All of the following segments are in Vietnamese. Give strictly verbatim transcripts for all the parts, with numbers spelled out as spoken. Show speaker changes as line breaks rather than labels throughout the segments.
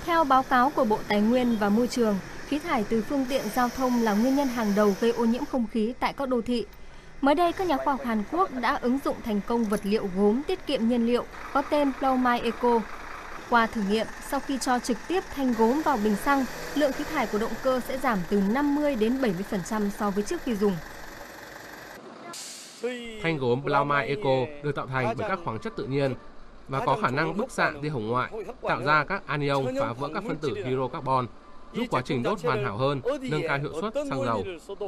Theo báo cáo của Bộ Tài nguyên và Môi trường, khí thải từ phương tiện giao thông là nguyên nhân hàng đầu gây ô nhiễm không khí tại các đô thị. Mới đây, các nhà khoa học Hàn Quốc đã ứng dụng thành công vật liệu gốm tiết kiệm nhiên liệu có tên Ploumai Eco. Qua thử nghiệm, sau khi cho trực tiếp thanh gốm vào bình xăng, lượng khí thải của động cơ sẽ giảm từ năm mươi đến bảy mươi phần trăm so với trước khi dùng.
Thanh gốm Ploumai Eco được tạo thành bởi các khoáng chất tự nhiên và có khả năng bức xạ tia hồng ngoại, tạo ra các anion phá vỡ các phân tử hydrocarbon, giúp quá trình đốt hoàn hảo hơn, nâng cao hiệu suất xăng dầu.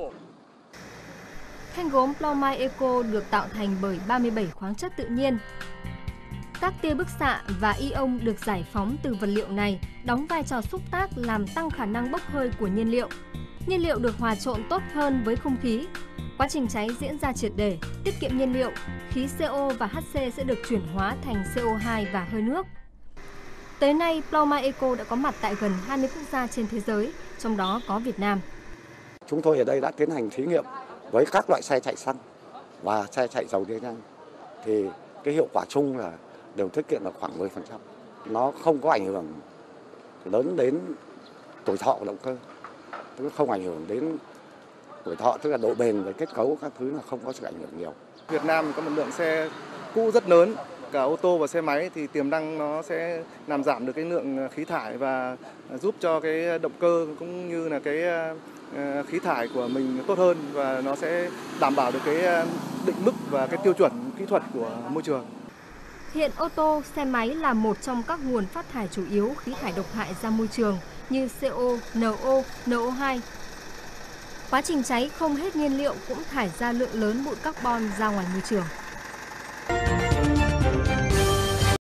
Thanh gốm Ploumai Eco được tạo thành bởi ba mươi bảy khoáng chất tự nhiên. Các tia bức xạ và ion được giải phóng từ vật liệu này đóng vai trò xúc tác làm tăng khả năng bốc hơi của nhiên liệu. Nhiên liệu được hòa trộn tốt hơn với không khí. Quá trình cháy diễn ra triệt để, tiết kiệm nhiên liệu, khí xê o và hát xê sẽ được chuyển hóa thành xê o hai và hơi nước. Tới nay, Ploumai Eco đã có mặt tại gần hai mươi quốc gia trên thế giới, trong đó có Việt Nam.
Chúng tôi ở đây đã tiến hành thí nghiệm với các loại xe chạy xăng và xe chạy dầu diesel, thì cái hiệu quả chung là đều tiết kiệm được khoảng mười phần trăm. Nó không có ảnh hưởng lớn đến tuổi thọ của động cơ, tức không ảnh hưởng đến tuổi thọ, tức là độ bền và kết cấu các thứ là không có sự ảnh hưởng nhiều.
Việt Nam có một lượng xe cũ rất lớn, cả ô tô và xe máy, thì tiềm năng nó sẽ làm giảm được cái lượng khí thải và giúp cho cái động cơ cũng như là cái khí thải của mình tốt hơn, và nó sẽ đảm bảo được cái định mức và cái tiêu chuẩn kỹ thuật của môi trường.
Hiện ô tô, xe máy là một trong các nguồn phát thải chủ yếu khí thải độc hại ra môi trường như xê o, en o, en o hai. Quá trình cháy không hết nhiên liệu cũng thải ra lượng lớn bụi carbon ra ngoài môi trường.